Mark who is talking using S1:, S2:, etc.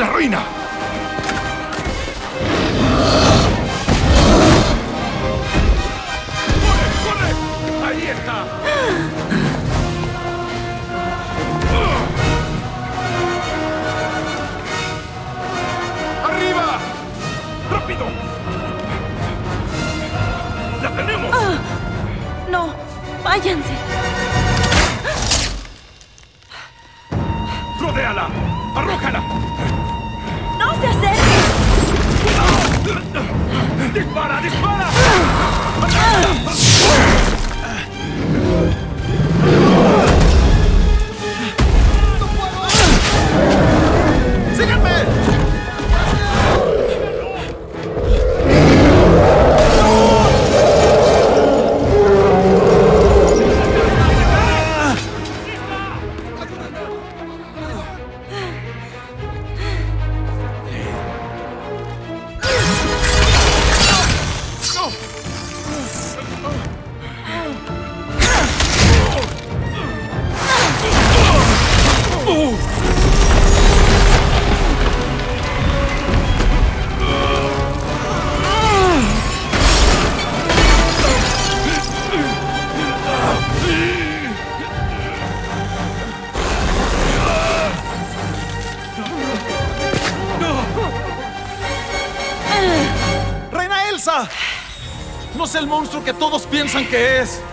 S1: ¡La ruina! ¡Corre, corre! ¡Ahí está! ¡Arriba! ¡Rápido! ¡La tenemos!
S2: No, váyanse.
S1: ¡Rodéala! ¡Arrójala!
S2: ¡No se acerquen!
S1: ¡Dispara, dispara!
S3: ¡Síganme! ¡Reina Elsa! No es el monstruo que todos piensan que es.